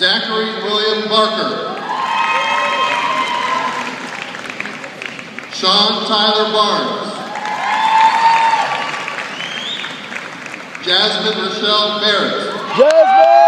Zachary William Barker. Sean Tyler Barnes. Jasmine Rochelle Barrett. Jasmine!